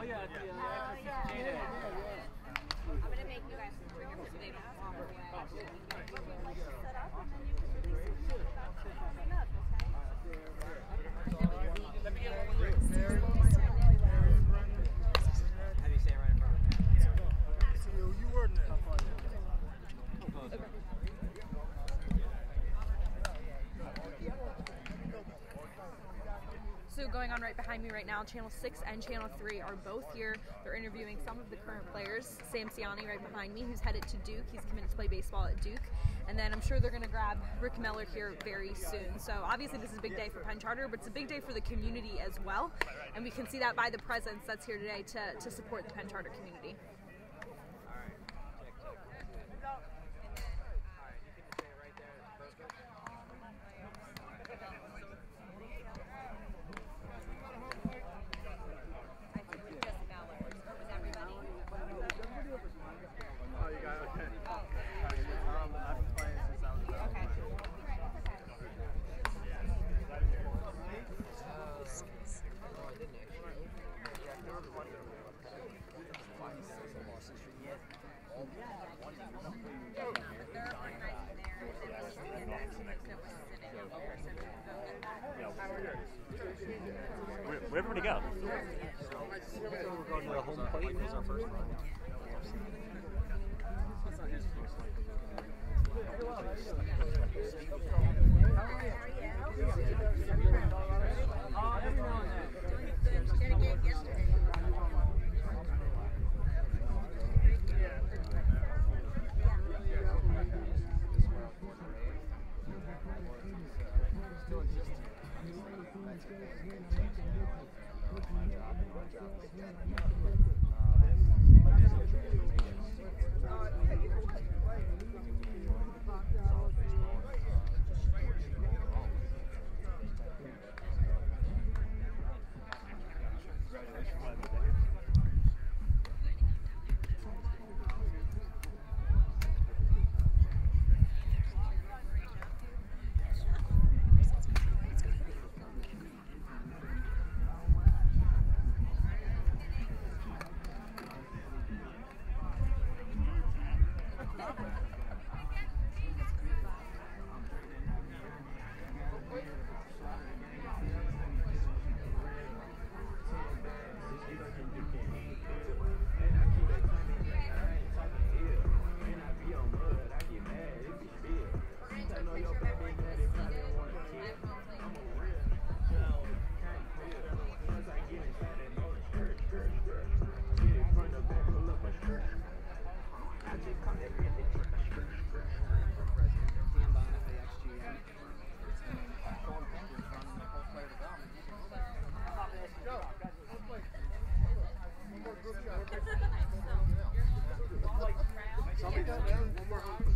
Oh yeah, yeah. I'm gonna make you guys some triggers so they don't walk away. Set up and then you can release it without coming up, okay? Let me get one. How do you say it right in front of me? See you wording it. So going on right behind me right now, Channel 6 and Channel 3 are both here. They're interviewing some of the current players. Sam Ciani right behind me, who's headed to Duke. He's committed to play baseball at Duke. And then I'm sure they're going to grab Rick Mellor here very soon. So obviously this is a big day for Penn Charter, but it's a big day for the community as well. And we can see that by the presence that's here today to support the Penn Charter community. Where'd everybody go? We're going to the home plate. It was our first run. Somebody down there, one more.